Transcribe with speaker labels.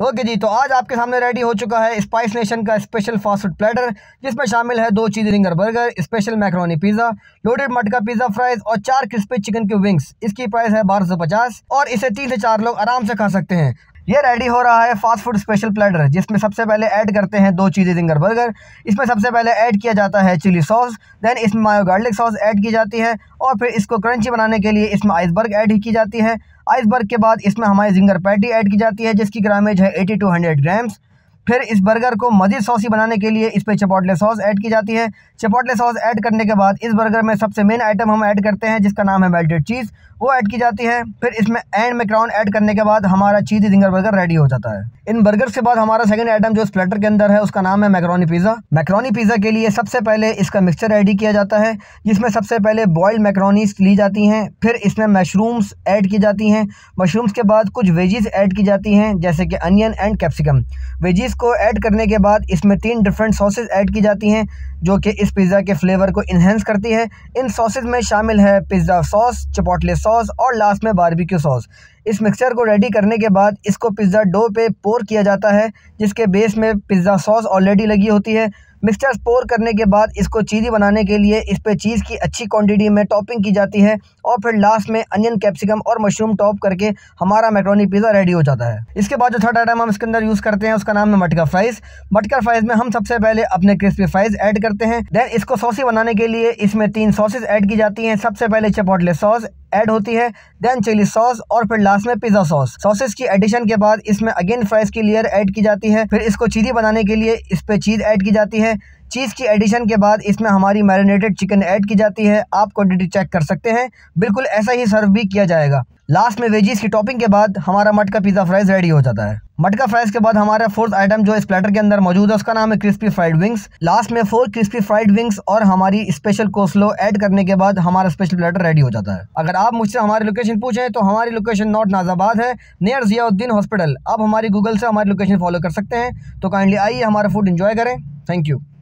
Speaker 1: Okay जी, तो आज आपके सामने रेडी हो चुका है स्पाइस नेशन का स्पेशल फास्ट फूड प्लेटर, जिसमें शामिल है 2 cheese ringer burger, special macaroni pizza, loaded matka pizza fries और 4 क्रिस्पी चिकन के विंग्स। इसकी प्राइस है 1250 और इसे 3 से 4 लोग आराम से खा सकते हैं। ये रेडी हो रहा है फास्ट फूड स्पेशल प्लेटर, जिसमें सबसे पहले ऐड करते हैं 2 चीज़ रिंगर बर्गर। इसमें सबसे पहले ऐड किया जाता है चिली सॉस, देन इसमें मायो गार्लिक सॉस ऐड की जाती है और फिर इसको क्रंची बनाने के लिए इसमें आइसबर्ग ऐड की जाती है। आइसबर्ग के बाद इसमें हमारी जिंगर पैटी ऐड की जाती है, जिसकी ग्रामेज है 80 to 100 ग्राम्स। फिर इस बर्गर को मज़ीद सॉसी बनाने के लिए इस पर चिपोटले सॉस ऐड की जाती है। चिपोटले सॉस ऐड करने के बाद इस बर्गर में सबसे मेन आइटम हम ऐड करते हैं, जिसका नाम है मेल्टेड चीज़, वो ऐड की जाती है। फिर इसमें एंड में क्राउन ऐड करने के बाद हमारा चीज़ी जिंगर बर्गर रेडी हो जाता है। इन बर्गर्स के बाद हमारा सेकंड आइटम जो स्प्लेटर के अंदर है उसका नाम है मैक्रोनी पिज़्ज़ा। मैक्रोनी पिज़्ज़ा के लिए सबसे पहले इसका मिक्सचर रेडी किया जाता है, जिसमें सबसे पहले बॉइल्ड मैक्रोनीस ली जाती हैं। फिर इसमें मशरूम्स ऐड की जाती हैं। मशरूम्स के बाद कुछ वेजीज ऐड की जाती हैं, जैसे कि अनियन एंड कैप्सिकम। वेजीज को ऐड करने के बाद इसमें 3 डिफरेंट सॉसेज ऐड की जाती हैं, जो कि इस पिज़्ज़ा के फ्लेवर को इन्हेंस करती है। इन सॉसेज में शामिल है पिज़्ज़ा सॉस, चिपोटले सॉस और लास्ट में बारबेक्यू सॉस। इस मिक्सचर को रेडी करने के बाद इसको पिज़्ज़ा डो पे पोर किया जाता है, जिसके बेस में पिज़्ज़ा सॉस ऑलरेडी लगी होती है। मिक्सचर पोर करने के बाद इसको चीज़ी बनाने के लिए इस पे चीज़ की अच्छी क्वांटिटी में टॉपिंग की जाती है और फिर लास्ट में अनियन, कैप्सिकम और मशरूम टॉप करके हमारा मैक्रोनी पिज़्ज़ा रेडी हो जाता है। इसके बाद जो थर्ड आइटम हम इसके अंदर यूज़ करते हैं उसका नाम है मटका फ्राइज़। मटका फ्राइज़ में हम सबसे पहले अपने क्रिस्पी फ्राइज़ ऐड करते हैं। देन इसको सॉसी बनाने के लिए इसमें 3 सॉसेज ऐड की जाती हैं। सबसे पहले चिपोटले सॉस ऐड होती है, देन चिली सॉस और फिर लास्ट में पिज़्ज़ा सॉस। सॉसेस की एडिशन के बाद इसमें अगेन फ्राइज़ की लेयर ऐड की जाती है। फिर इसको चीज़ी बनाने के लिए इस पे चीज़ ऐड की जाती है। चीज़ की एडिशन के बाद इसमें हमारी मैरिनेटेड चिकन ऐड की जाती है। आप क्वांटिटी चेक कर सकते हैं, बिल्कुल ऐसा ही सर्व भी किया जाएगा। लास्ट में वेजीज की टॉपिंग के बाद हमारा मटका पिज़्ज़ा फ्राइज़ रेडी हो जाता है। मटका फ्राइज़ के बाद हमारा फोर्थ आइटम जो इस प्लेटर के अंदर मौजूद है उसका नाम है क्रिस्पी फ्राइड विंग्स। लास्ट में 4 क्रिस्पी फ्राइड विंग्स और हमारी स्पेशल कोस्लो ऐड करने के बाद हमारा स्पेशल प्लेटर रेडी हो जाता है। अगर आप मुझसे हमारी लोकेशन पूछें तो हमारी लोकेशन नॉर्थ नाज़ाबाद है, नियर ज़ियाउद्दीन हॉस्पिटल। आप हमारी गूगल से हमारी लोकेशन फॉलो कर सकते हैं। तो काइंडली आइए हमारा फूड एंजॉय करें। Thank you.